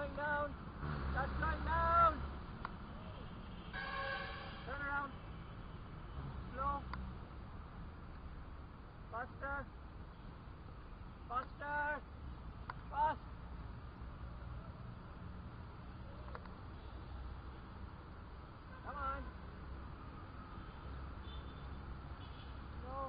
slowing down. Start slowing down. Turn around. Slow. Faster. Faster. Fast. Come on. Slow.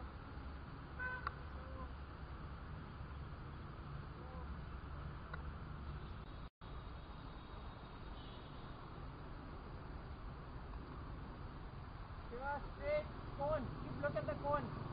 Shiva, straight cone. Keep look at the cone.